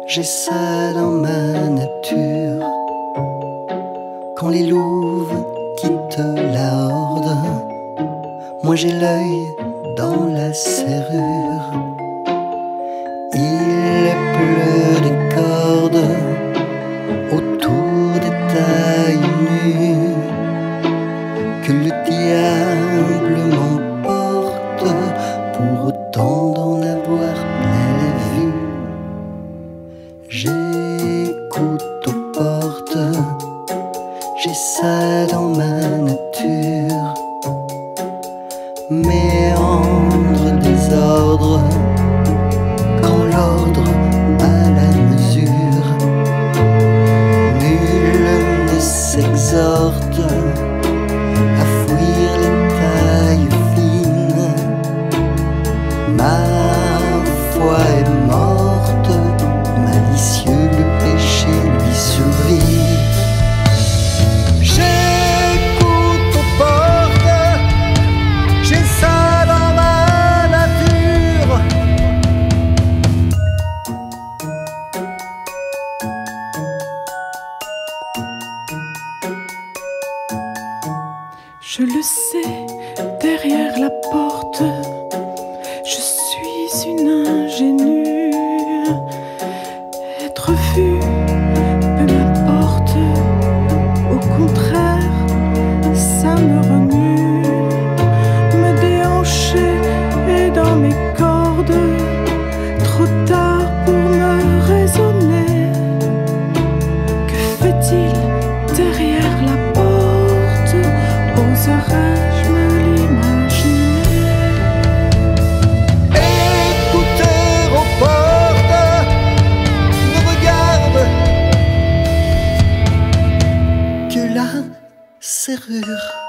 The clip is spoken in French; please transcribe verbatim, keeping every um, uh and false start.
J'ai ça dans ma nature. Quand les louves quittent la horde, moi j'ai l'œil dans la serrure. Il pleut des cordes autour des tailles nues, que le diable m'emporte pour autant d'en avoir plein la vue. J'écoute aux portes, j'ai ça dans ma nature. Méandre des ordres, quand l'ordre a la mesure. Nul ne s'exhorte à fuir les tailles fines. Ma foi est morte, malicieux le péché lui sourit. J'écoute aux portes, j'ai ça dans ma nature. Je le sais, derrière la porte, je suis une ingénue. Être vue, peu m'importe, au contraire, ça me remue. Me déhancher est dans mes cordes, trop tard pour me raisonner. Que fait-il derrière la porte? Oserais-je me l'imaginer? Écouter aux portes ne regarde que la serrure.